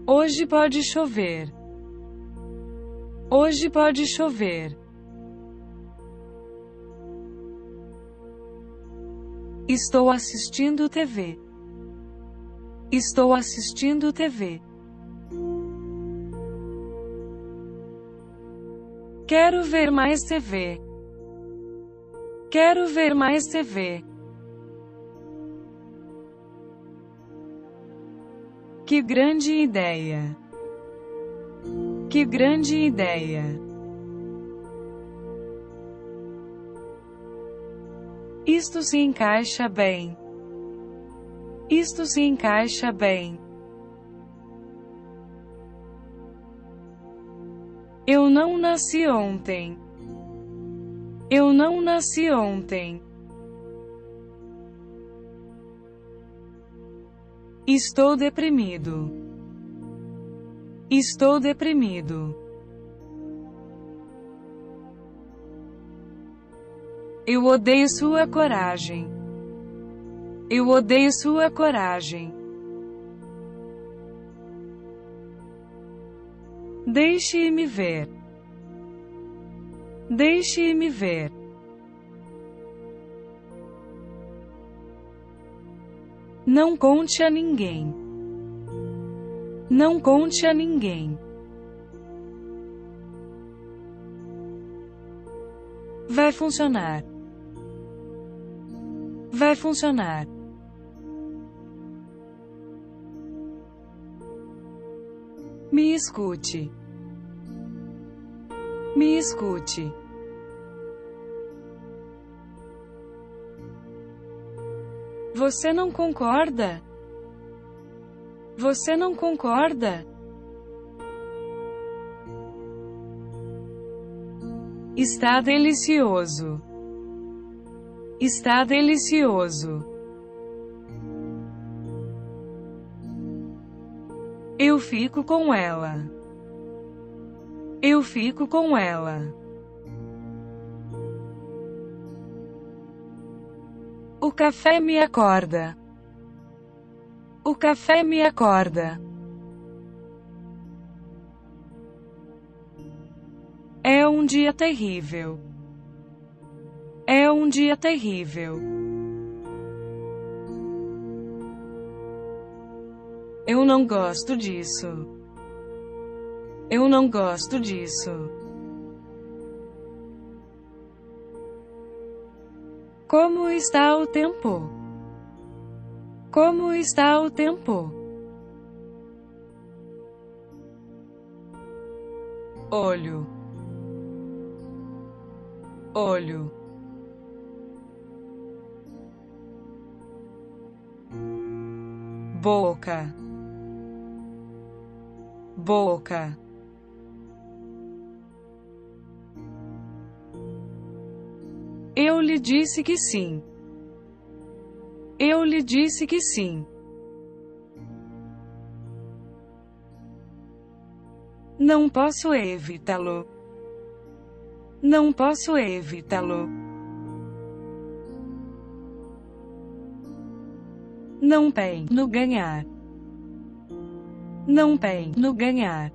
Hoje pode chover. Hoje pode chover. Estou assistindo TV. Estou assistindo TV. Quero ver mais TV. Quero ver mais TV. Que grande ideia! Que grande ideia! Isto se encaixa bem. Isto se encaixa bem. Eu não nasci ontem. Eu não nasci ontem. Estou deprimido. Estou deprimido. Eu odeio sua coragem. Eu odeio sua coragem. Deixe-me ver. Deixe-me ver. Não conte a ninguém. Não conte a ninguém. Vai funcionar. Vai funcionar. Me escute. Me escute. Você não concorda? Você não concorda? Está delicioso. Está delicioso. Eu fico com ela. Eu fico com ela. O café me acorda. O café me acorda. É um dia terrível. É um dia terrível. Eu não gosto disso. Eu não gosto disso. Como está o tempo? Como está o tempo? Olho. Olho. Boca. Boca. Eu lhe disse que sim. Eu lhe disse que sim. Não posso evitá-lo. Não posso evitá-lo. Não tem no ganhar. Não tem no ganhar.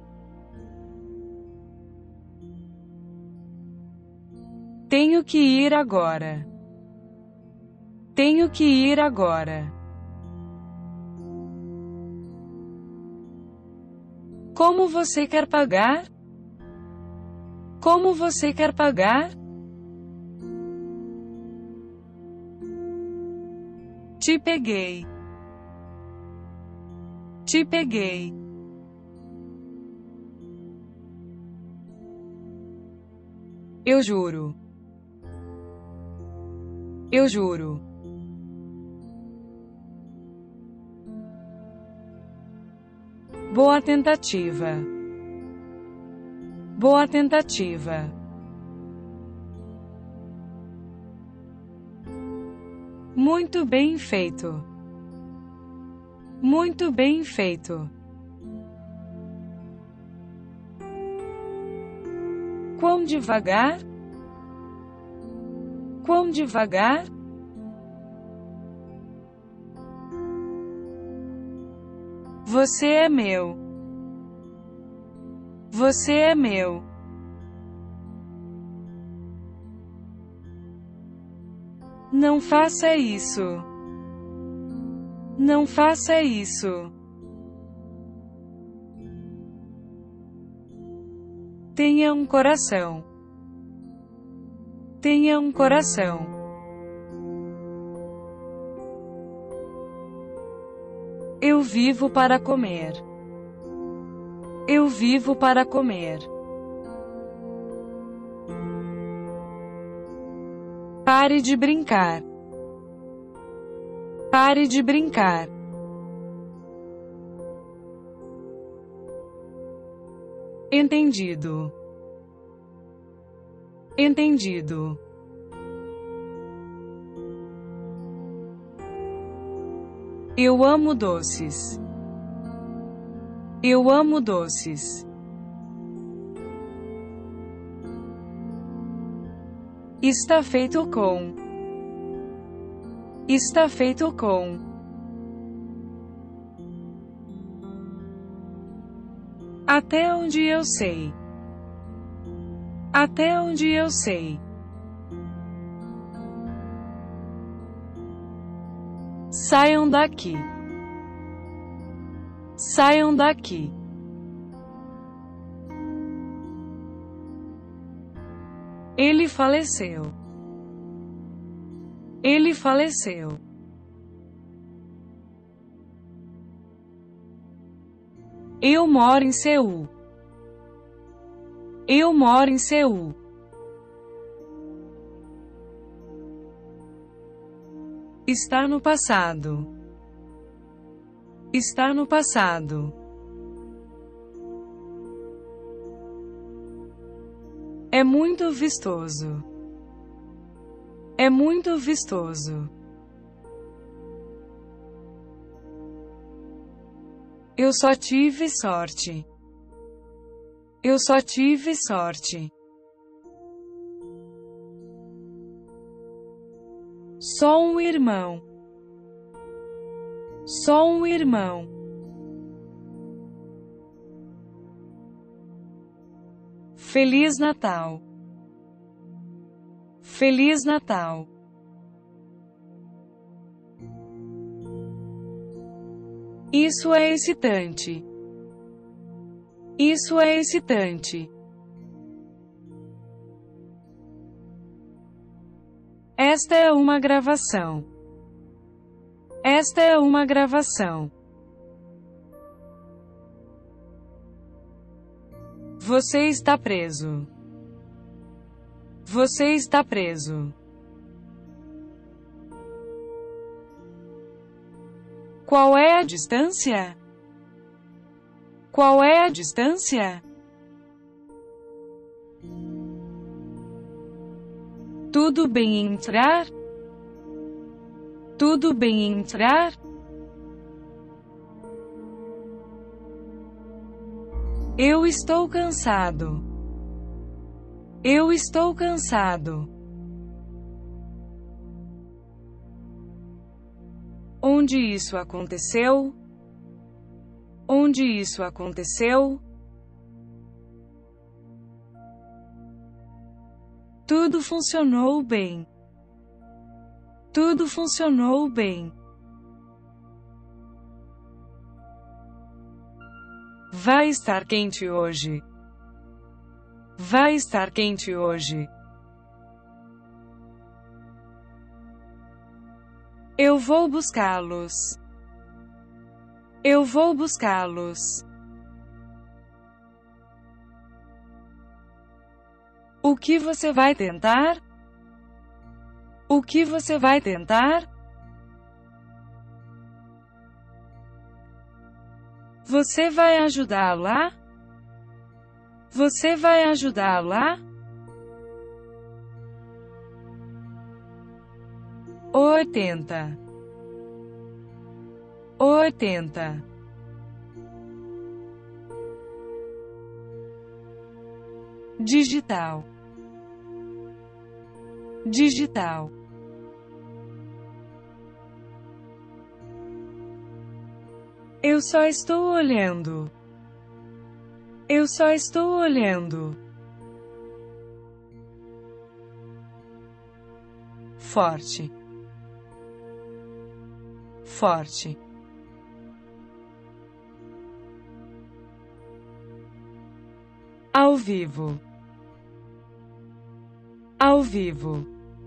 Tenho que ir agora. Tenho que ir agora. Como você quer pagar? Como você quer pagar? Te peguei. Te peguei. Eu juro. Eu juro. Boa tentativa. Boa tentativa. Muito bem feito. Muito bem feito. Quão devagar? Quão devagar? Você é meu. Você é meu. Não faça isso. Não faça isso. Tenha um coração. Tenha um coração. Eu vivo para comer. Eu vivo para comer. Pare de brincar. Pare de brincar. Entendido. Entendido. Eu amo doces. Eu amo doces. Está feito com. Está feito com. Até onde eu sei. Até onde eu sei. Saiam daqui. Saiam daqui. Ele faleceu. Ele faleceu. Eu moro em Seul. Eu moro em Seul. Está no passado. Está no passado. É muito vistoso. É muito vistoso. Eu só tive sorte. Eu só tive sorte. Só um irmão. Só um irmão. Feliz Natal. Feliz Natal. Isso é excitante. Isso é excitante. Esta é uma gravação. Esta é uma gravação. Você está preso. Você está preso. Qual é a distância? Qual é a distância? Tudo bem entrar? Tudo bem entrar? Eu estou cansado. Eu estou cansado. Onde isso aconteceu? Onde isso aconteceu? Tudo funcionou bem. Tudo funcionou bem. Vai estar quente hoje. Vai estar quente hoje. Eu vou buscá-los. Eu vou buscá-los. O que você vai tentar? O que você vai tentar? Você vai ajudá-la? Você vai ajudá-la? 80. 80. Digital. Digital. Eu só estou olhando. Eu só estou olhando. Forte. Forte. Ao vivo. Ao vivo.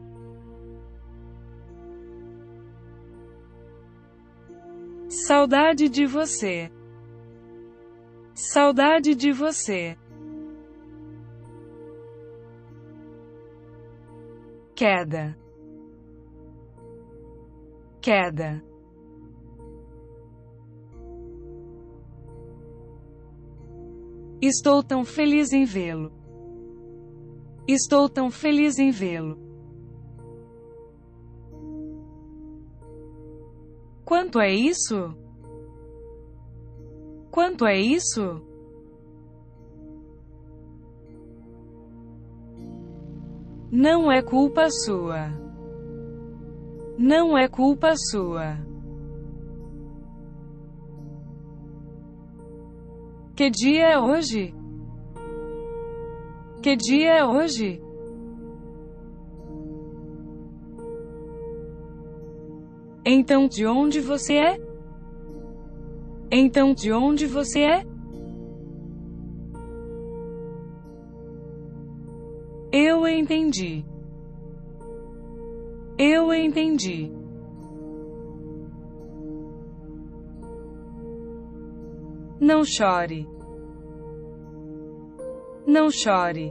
Saudade de você. Saudade de você. Queda. Queda. Estou tão feliz em vê-lo. Estou tão feliz em vê-lo. Quanto é isso? Quanto é isso? Não é culpa sua. Não é culpa sua. Que dia é hoje? Que dia é hoje? Então de onde você é? Então de onde você é? Eu entendi. Eu entendi. Não chore. Não chore.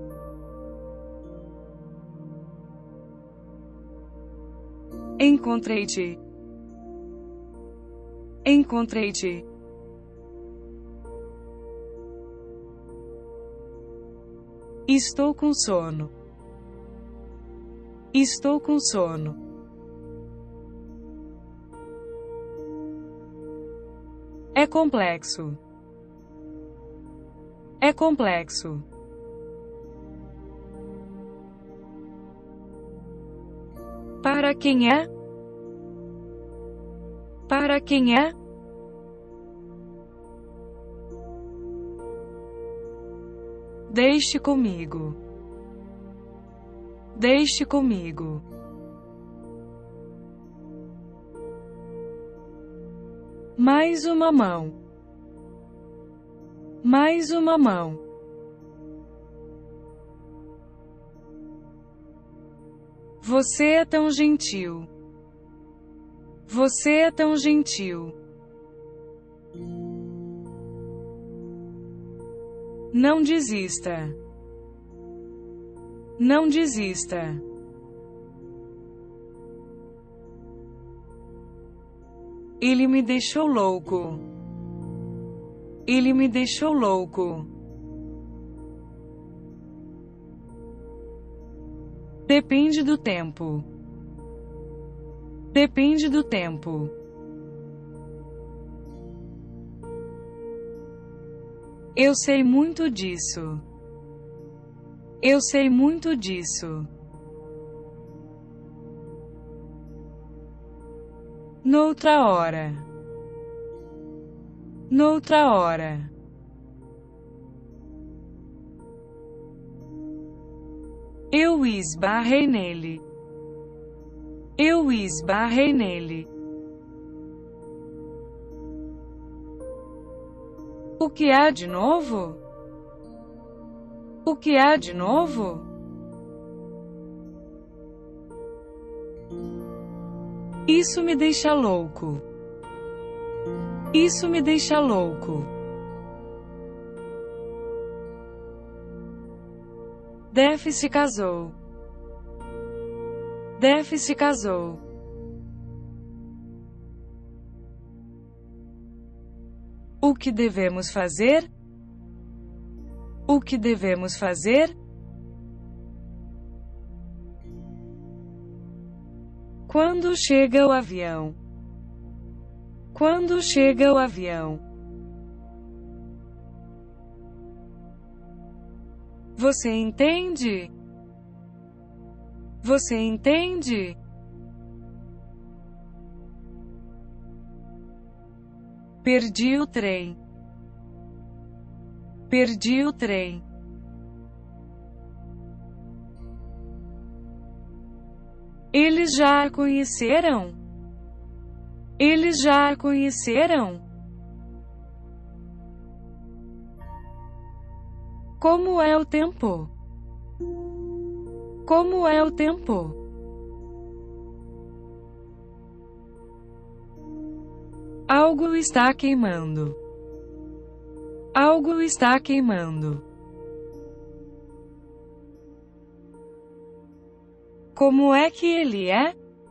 Encontrei-te. Encontrei-te. Estou com sono. Estou com sono. É complexo. É complexo. Para quem é? Para quem é? Deixe comigo. Deixe comigo. Mais uma mão. Mais uma mão. Você é tão gentil. Você é tão gentil. Não desista. Não desista. Ele me deixou louco. Ele me deixou louco. Depende do tempo. Depende do tempo. Eu sei muito disso. Eu sei muito disso. Noutra hora. Noutra hora. Eu esbarrei nele. Eu esbarrei nele. O que há de novo? O que há de novo? Isso me deixa louco. Isso me deixa louco. Def se casou. Def se casou. O que devemos fazer? O que devemos fazer? Quando chega o avião? Quando chega o avião? Você entende? Você entende? Perdi o trem. Perdi o trem. Eles já a conheceram? Eles já a conheceram? Como é o tempo? Como é o tempo? Algo está queimando. Algo está queimando. Como é que ele é?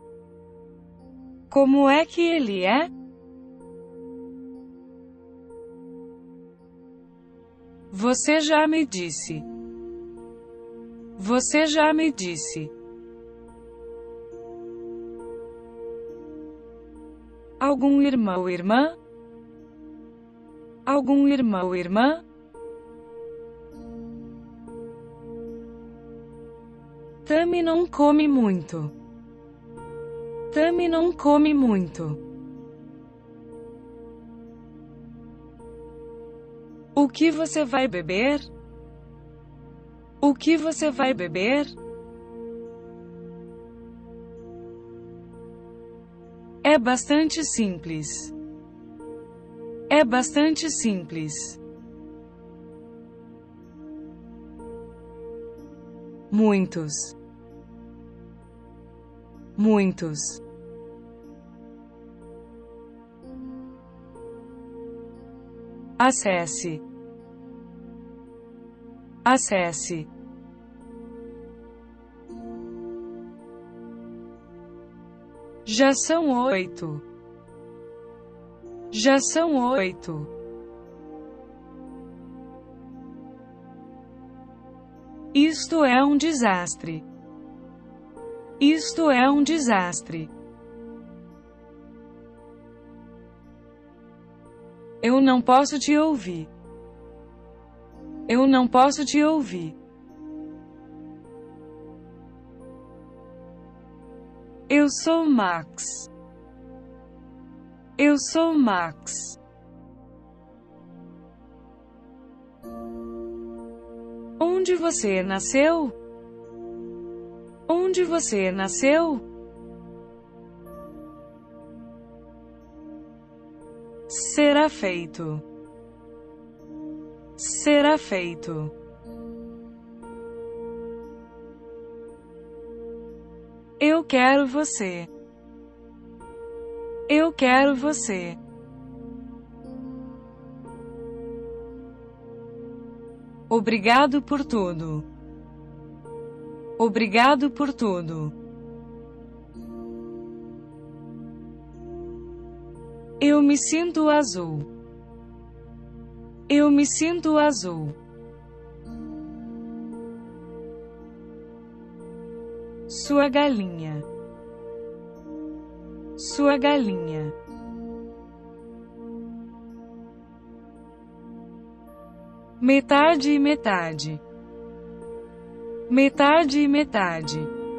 Como é que ele é? Você já me disse. Você já me disse. Algum irmão ou irmã? Algum irmão ou irmã? Tammy não come muito. Tammy não come muito. O que você vai beber? O que você vai beber? É bastante simples. É bastante simples. Muitos. Muitos. Acesse. Acesse. Já são 8. Já são 8. Isto é um desastre. Isto é um desastre. Eu não posso te ouvir. Eu não posso te ouvir. Eu sou Max. Eu sou Max. Onde você nasceu? Onde você nasceu? Será feito. Será feito. Eu quero você. Eu quero você. Obrigado por tudo. Obrigado por tudo. Eu me sinto azul. Eu me sinto azul. Sua galinha. Sua galinha. Metade e metade. Metade e metade.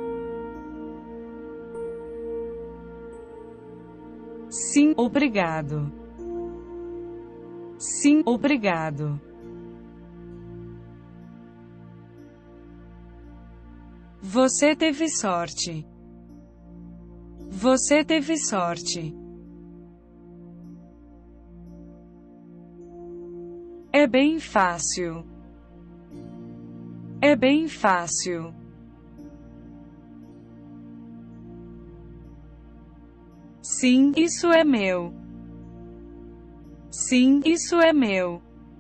Sim, obrigado. Sim, obrigado. Você teve sorte. Você teve sorte. É bem fácil. É bem fácil. Sim, isso é meu. Sim, isso é meu.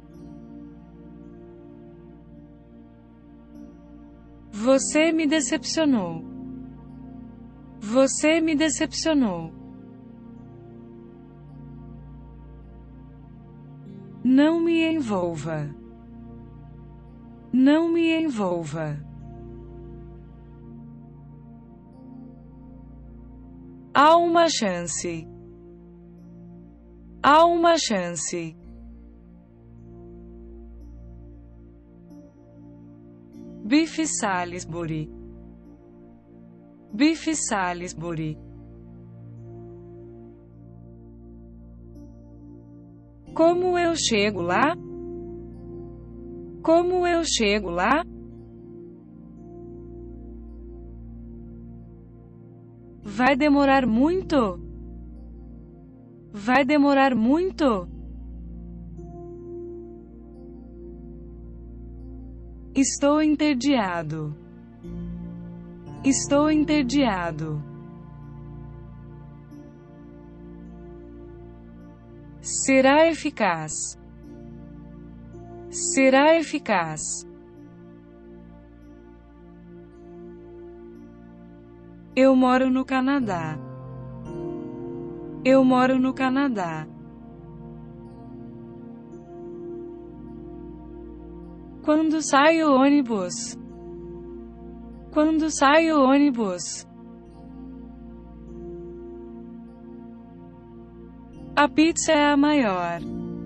Você me decepcionou. Você me decepcionou. Não me envolva. Não me envolva. Há uma chance. Há uma chance. Bife Salisbury. Bife Salisbury. Como eu chego lá? Como eu chego lá? Vai demorar muito? Vai demorar muito? Estou entediado. Estou entediado. Será eficaz. Será eficaz. Eu moro no Canadá. Eu moro no Canadá. Quando sai o ônibus? Quando sai o ônibus? A pizza é a maior.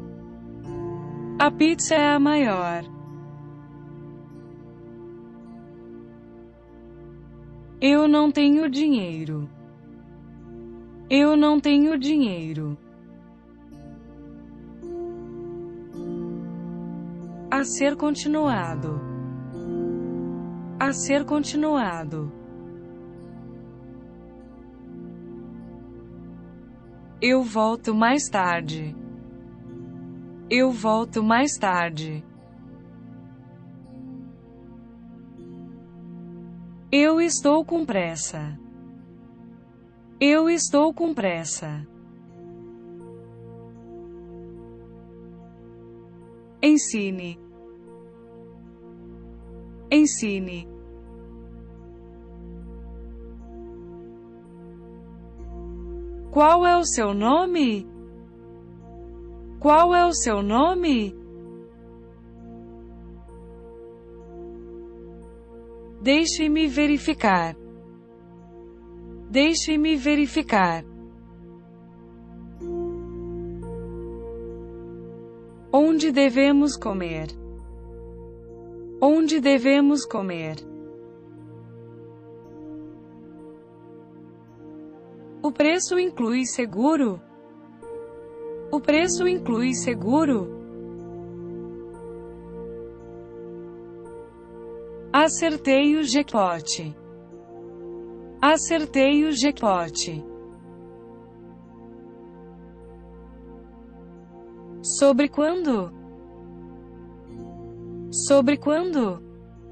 A pizza é a maior. Eu não tenho dinheiro. Eu não tenho dinheiro. A ser continuado. A ser continuado. Eu volto mais tarde. Eu volto mais tarde. Eu estou com pressa. Eu estou com pressa. Ensine. Ensine. Qual é o seu nome? Qual é o seu nome? Deixe-me verificar. Deixe-me verificar. Onde devemos comer? Onde devemos comer? O preço inclui seguro? O preço inclui seguro? Acertei o jackpot. Acertei o jackpot. Sobre quando? Sobre quando?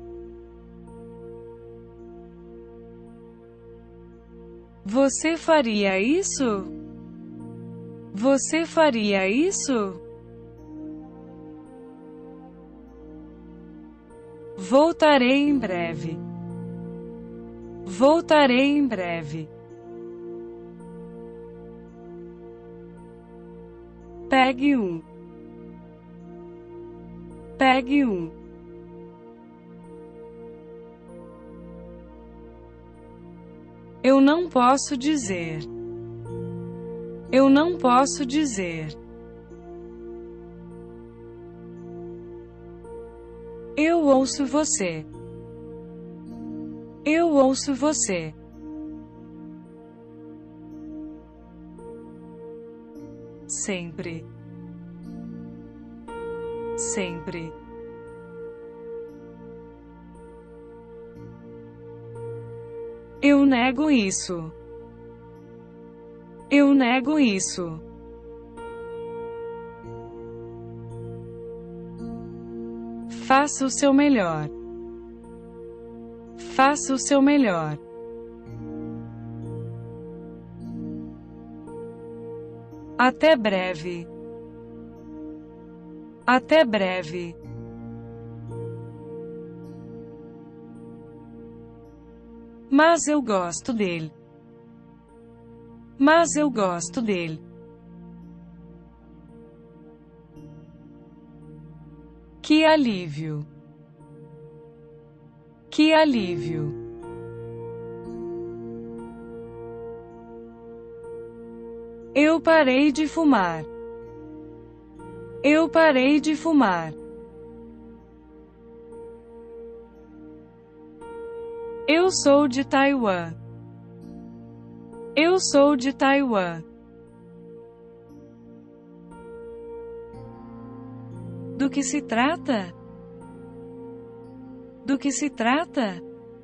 Você faria isso? Você faria isso? Voltarei em breve. Voltarei em breve. Pegue um. Pegue um. Eu não posso dizer. Eu não posso dizer. Eu ouço você. Eu ouço você. Sempre. Sempre. Eu nego isso. Eu nego isso. Faça o seu melhor. Faça o seu melhor. Até breve. Até breve. Mas eu gosto dele. Mas eu gosto dele. Que alívio. Que alívio. Eu parei de fumar. Eu parei de fumar. Eu sou de Taiwan. Eu sou de Taiwan. Do que se trata? Do que se trata?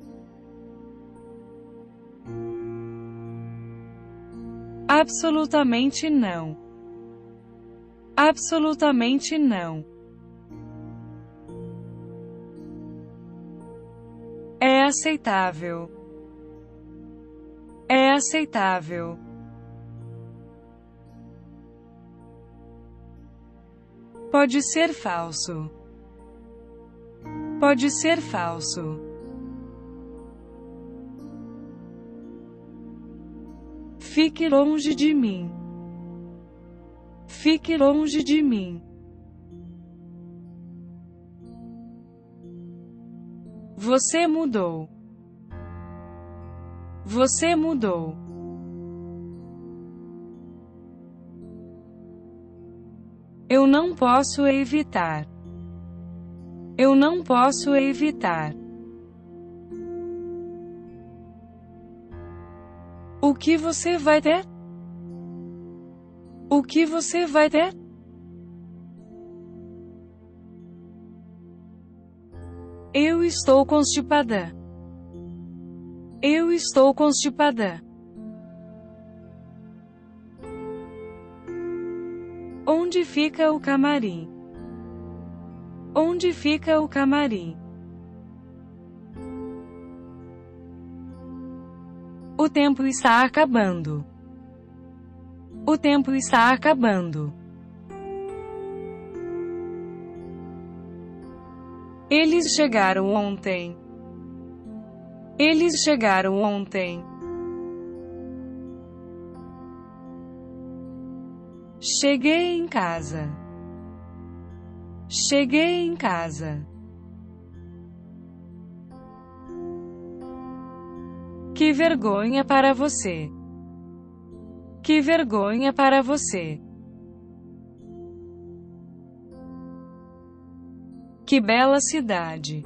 Absolutamente não. Absolutamente não. É aceitável. É aceitável. Pode ser falso. Pode ser falso. Fique longe de mim. Fique longe de mim. Você mudou. Você mudou. Eu não posso evitar. Eu não posso evitar. O que você vai ter? O que você vai ter? Eu estou constipada. Eu estou constipada. Onde fica o camarim? Onde fica o camarim? O tempo está acabando. O tempo está acabando. Eles chegaram ontem. Eles chegaram ontem. Cheguei em casa. Cheguei em casa. Que vergonha para você. Que vergonha para você. Que bela cidade.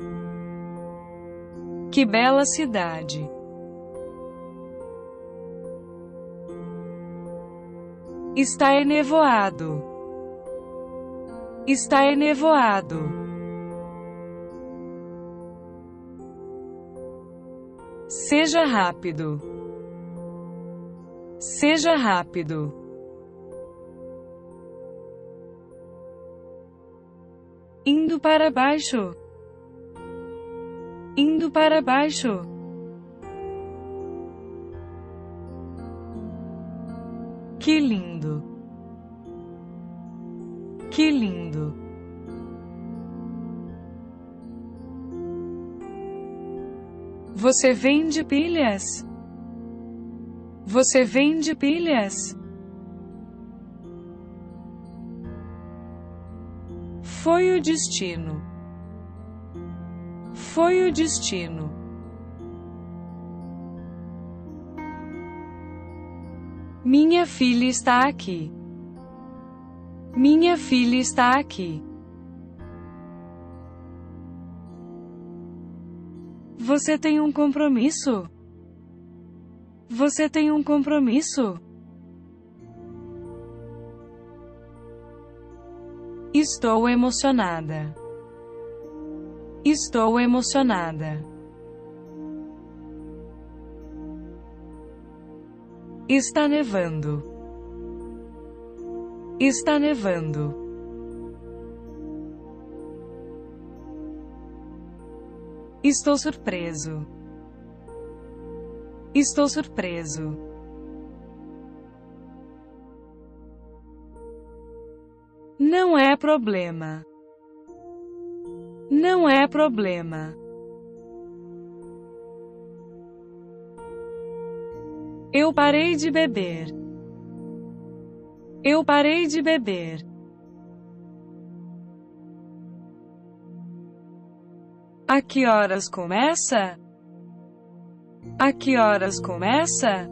Que bela cidade. Está enevoado. Está enevoado. Seja rápido. Seja rápido. Indo para baixo. Indo para baixo. Que lindo. Que lindo. Você vende pilhas? Você vende pilhas? Foi o destino. Foi o destino. Minha filha está aqui. Minha filha está aqui. Você tem um compromisso? Você tem um compromisso? Estou emocionada. Estou emocionada. Está nevando. Está nevando. Estou surpreso. Estou surpreso. Não é problema. Não é problema. Eu parei de beber. Eu parei de beber. A que horas começa? A que horas começa?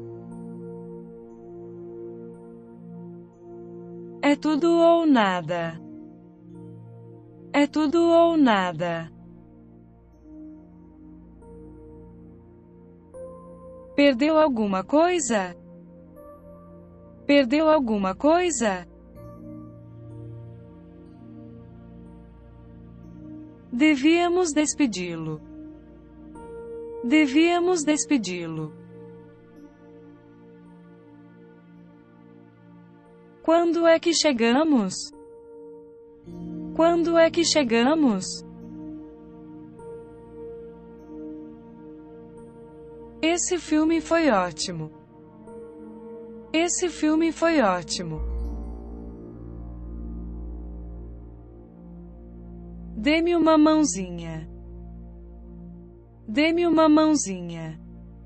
É tudo ou nada. É tudo ou nada. Perdeu alguma coisa? Perdeu alguma coisa? Devíamos despedi-lo. Devíamos despedi-lo. Quando é que chegamos? Quando é que chegamos? Esse filme foi ótimo. Esse filme foi ótimo. Dê-me uma mãozinha. Dê-me uma mãozinha.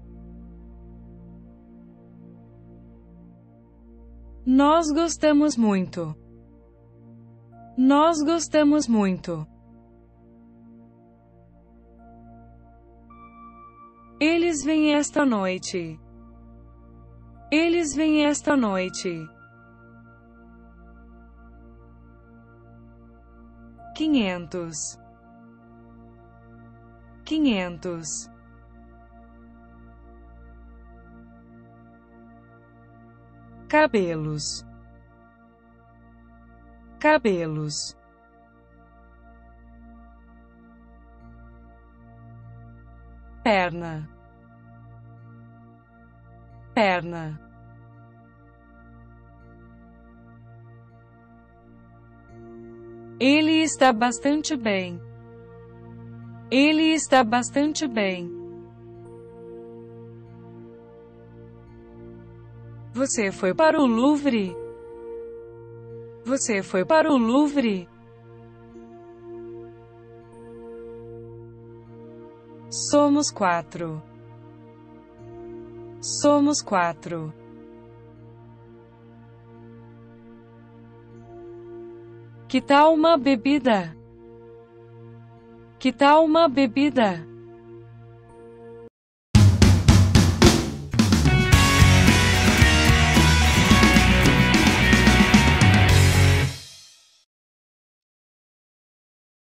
Nós gostamos muito. Nós gostamos muito. Eles vêm esta noite. Eles vêm esta noite. 500. 500. Cabelos. Cabelos. Perna. Perna. Ele está bastante bem. Ele está bastante bem. Você foi para o Louvre? Você foi para o Louvre? Somos 4. Somos 4. Que tal uma bebida? Que tal uma bebida?